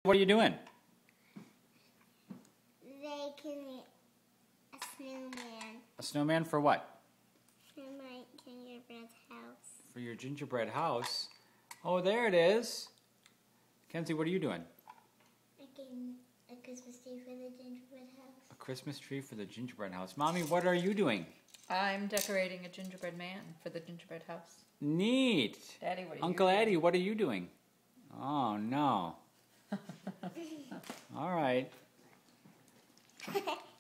What are you doing? Making a snowman. A snowman for what? For my gingerbread house. For your gingerbread house. Oh, there it is. Kenzie, what are you doing? Making a Christmas tree for the gingerbread house. A Christmas tree for the gingerbread house. Mommy, what are you doing? I'm decorating a gingerbread man for the gingerbread house. Neat. Daddy, what are you Uncle doing? Eddie, what are you doing? Oh, no. All right.